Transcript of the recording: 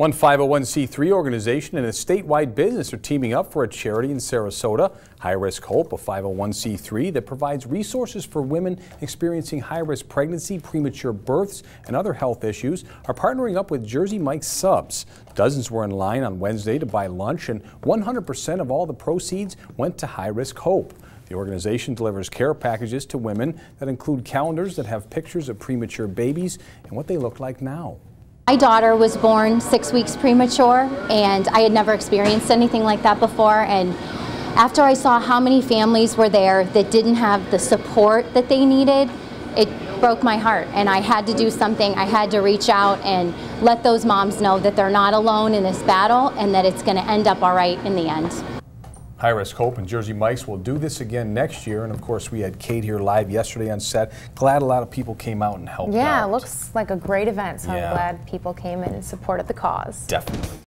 One 501c3 organization and a statewide business are teaming up for a charity in Sarasota. High Risk Hope, a 501c3 that provides resources for women experiencing high-risk pregnancy, premature births, and other health issues, are partnering up with Jersey Mike's Subs. Dozens were in line on Wednesday to buy lunch, and 100% of all the proceeds went to High Risk Hope. The organization delivers care packages to women that include calendars that have pictures of premature babies and what they look like now. My daughter was born 6 weeks premature, and I had never experienced anything like that before. And after I saw how many families were there that didn't have the support that they needed, it broke my heart, and I had to do something. I had to reach out and let those moms know that they're not alone in this battle and that it's going to end up all right in the end. High Risk Hope and Jersey Mike's will do this again next year, and of course we had Kate here live yesterday on set. Glad a lot of people came out and helped out. Yeah, it looks like a great event, so Yeah. I'm glad people came in and supported the cause. Definitely.